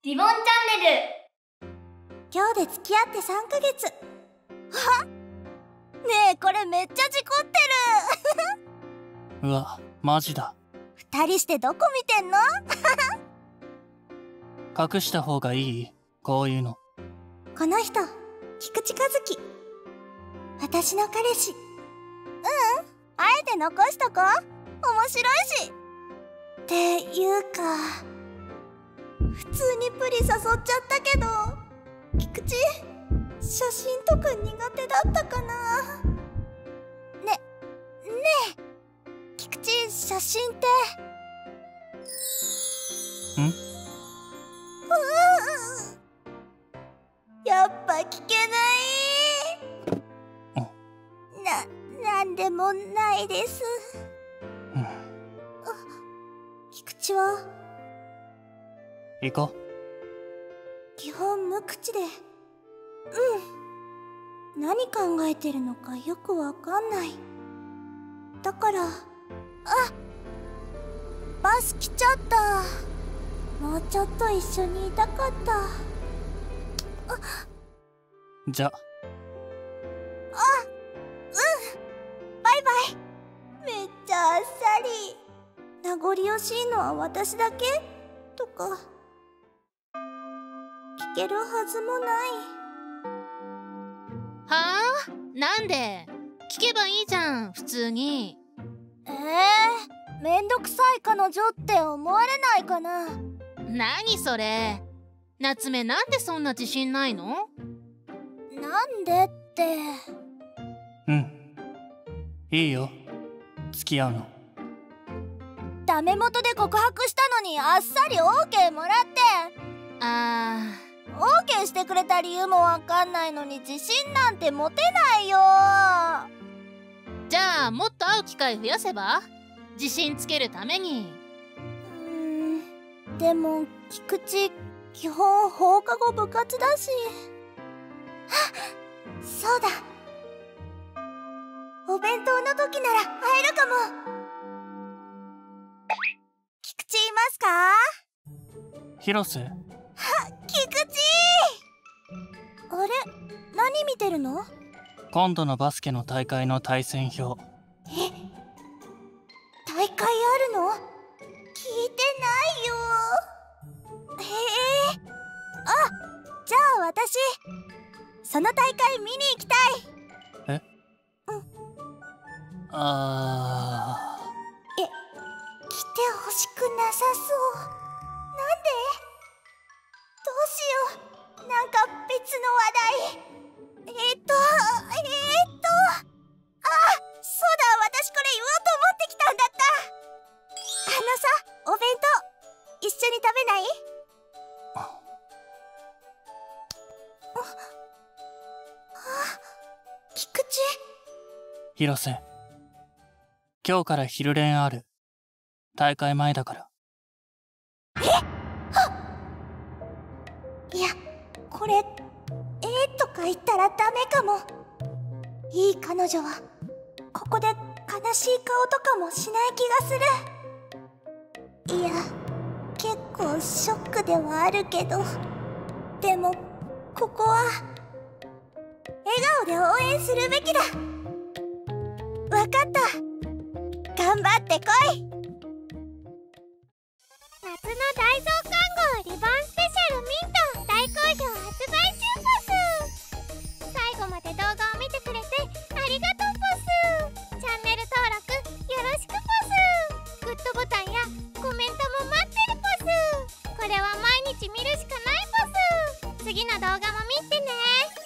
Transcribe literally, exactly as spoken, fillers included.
リボンチャンネル。 今日で付き合ってさんかげつ。はっ、ねえこれめっちゃ事故ってるうわ、マジだ。 二人してどこ見てんの隠した方がいい？こういうの。 この人菊池和樹、私の彼氏。ううん、あえて残しとこう。面白いし。っていうか普通にプリ誘っちゃったけど、菊池写真とか苦手だったかな。ねねえ菊池、写真ってん？ ううやっぱ聞けない。な、なんでもないです。 うん、 菊池は行こう。 基本無口で、うん、何考えてるのかよくわかんない。だから、あ、バス来ちゃった。もうちょっと一緒にいたかった。あ、 じゃあ。 あ、うん、バイバイ。めっちゃあっさり。名残惜しいのは私だけとか聞けるはずもない。 はあ？なんで？聞けばいいじゃん、普通に。 えー、めんどくさい彼女って思われないかな。 何それ。夏目、なんでそんな自信ないの？ なんでって。 うん、いいよ、付き合うの。 ダメ元で告白したのにあっさり オーケー もらって。 あー オーケー してくれた理由もわかんないのに自信なんて持てないよ。 じゃあもっと会う機会増やせば？自信つけるために。 うーん、でも菊池基本放課後部活だし。あ、そうだ、お弁当の時なら会えるかも。菊池いますか？ 広瀬。 は、菊池。あれ、何見てるの？ 今度のバスケの大会の対戦表。 え、大会あるの？聞いてないよ。へえ。あ、じゃあ私その大会見に行きたい。 え？ うん。 あー。 え、来てほしくなさそう。なんで？どうしよう。なんか別の話題。えー、っと、えー、っと、あ、そうだ、私これ言おうと思ってきたんだった。あのさ、お弁当一緒に食べない？あ、あ、菊池。 広瀬、今日から昼練ある。大会前だから。 え？はっ、いや、これえーとか言ったらダメかも。いい彼女はここで悲しい顔とかもしない気がする。いや、結構ショックではあるけど、でもここは笑顔で応援するべきだ。わかった、頑張ってこい。 夏の大増刊号リボンスペシャルミント大好評発売中ポス。最後まで動画を見てくれてありがとうポス。チャンネル登録よろしくポス。グッドボタンやコメントも待ってるポス。これは毎日見るしかないポス。次の動画も見てね。